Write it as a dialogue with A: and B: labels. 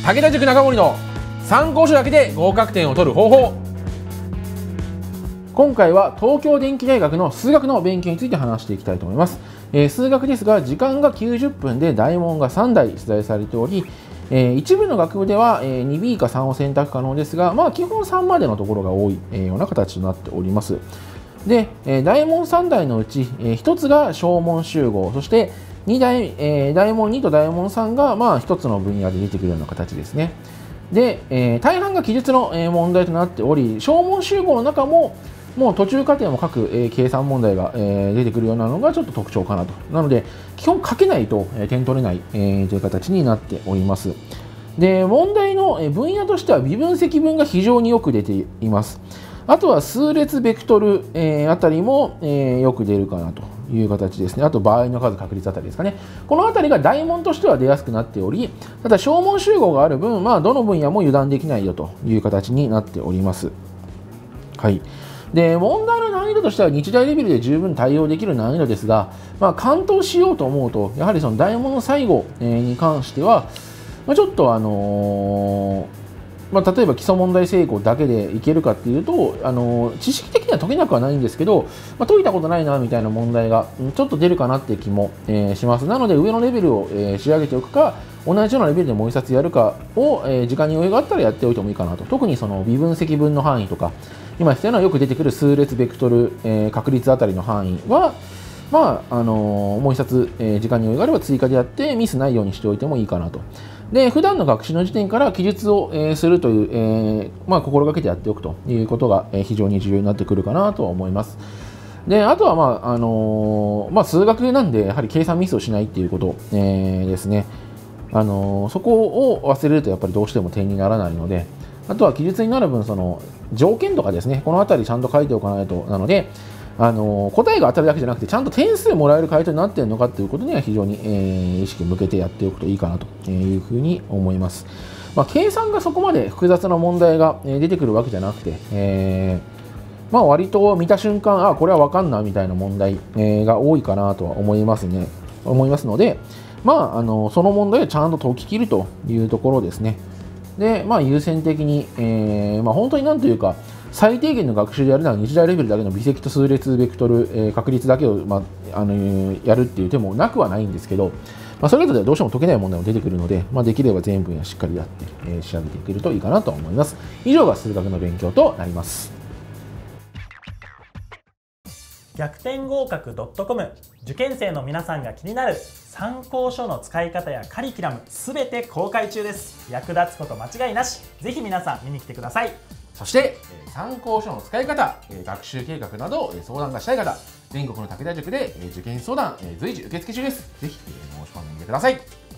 A: 武田塾中森の参考書だけで合格点を取る方法。今回は東京電機大学の数学の勉強について話していきたいと思います。数学ですが時間が90分で大問が3題出題されており、一部の学部では 2B か3を選択可能ですが、基本3までのところが多いような形となっております。で、大問3題のうち1つが小問集合、そして大問2と大問3が1つの分野で出てくるような形ですね。で、大半が記述の問題となっており、小問集合の中ももう途中過程も各計算問題が出てくるようなのがちょっと特徴かなと。なので基本書けないと点取れないという形になっております。で、問題の分野としては微分積分が非常によく出ています。あとは数列ベクトルあたりもよく出るかなという形ですね。あと場合の数確率あたりですかね。このあたりが大問としては出やすくなっており、ただ小問集合がある分、どの分野も油断できないよという形になっております。はい。で、問題の難易度としては日大レベルで十分対応できる難易度ですが、完登しようと思うと、やはりその大問の最後に関しては、ちょっと例えば基礎問題成功だけでいけるかっていうと、知識的には解けなくはないんですけど、解いたことないなみたいな問題がちょっと出るかなっていう気もします。なので上のレベルを仕上げておくか、同じようなレベルでもう一冊やるかを時間に余裕があったらやっておいてもいいかなと。特にその微分積分の範囲とか、今言ったようなよく出てくる数列ベクトル確率あたりの範囲は、もう一冊時間に余裕があれば追加でやってミスないようにしておいてもいいかなと。で、普段の学習の時点から記述をするという、心がけてやっておくということが非常に重要になってくるかなとは思います。で、あとは数学なんでやはり計算ミスをしないっていうこと、ですね。そこを忘れるとやっぱりどうしても点にならないので、あとは記述になる分その条件とかですね、このあたりちゃんと書いておかないとなので、答えが当たるだけじゃなくてちゃんと点数もらえる回答になっているのかということには非常に意識を向けてやっておくといいかなというふうに思います。計算がそこまで複雑な問題が出てくるわけじゃなくて、割と見た瞬間これは分かんなみたいな問題が多いかなとは思いますので、その問題をちゃんと解き切るというところですね。で、優先的に、本当になんというか最低限の学習でやるなら日大レベルだけの微積と数列ベクトル、確率だけを、やるっていう手もなくはないんですけど、それぞれどうしても解けない問題も出てくるので、できれば全分野しっかりやって、仕上げていけるといいかなと思います。以上が数学の勉強となります。
B: 逆転合格 .com、 受験生の皆さんが気になる参考書の使い方やカリキュラムすべて公開中です。役立つこと間違いなし。ぜひ皆さん見に来てください。
A: そして参考書の使い方、学習計画など相談がしたい方、全国の武田塾で受験相談随時受付中です。ぜひ申し込んでみてください。